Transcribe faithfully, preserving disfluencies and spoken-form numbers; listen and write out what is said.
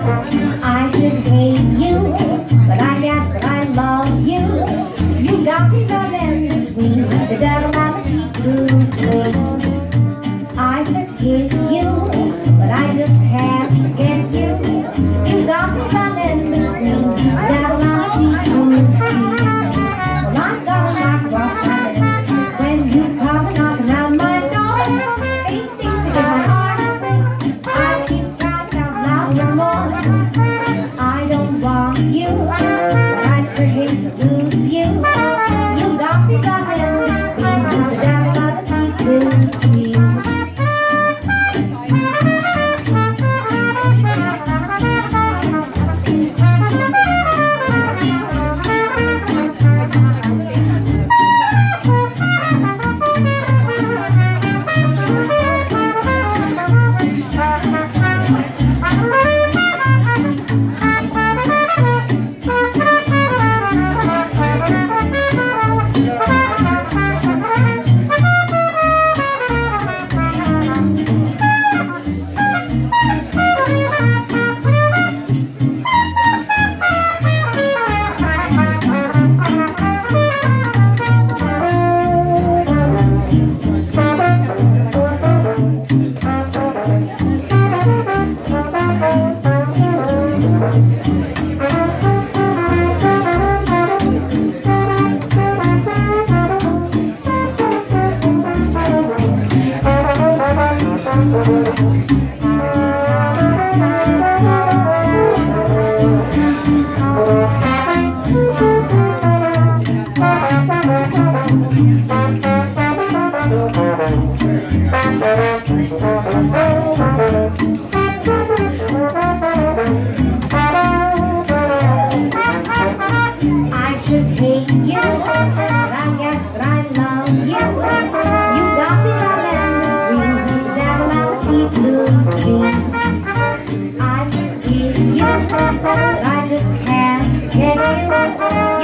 I should hate you, but I guess that I love you. You got me running between the devil and the deep blue swing. I forgive you, but I just can't forget you. You got me running between the devil and the deep blue swing. Well, I'm gonna cross my lips when you come knocking on my door. Fate seems to give my heart a twist. I keep crying out loud for more. I don't want you, but I sure hate to lose you. You got me running between the devil and the deep blue sea. I should hate you, but I guess that I love you. You got me running between the devil and the deep blue sea. I forgive you, but I just can't get you.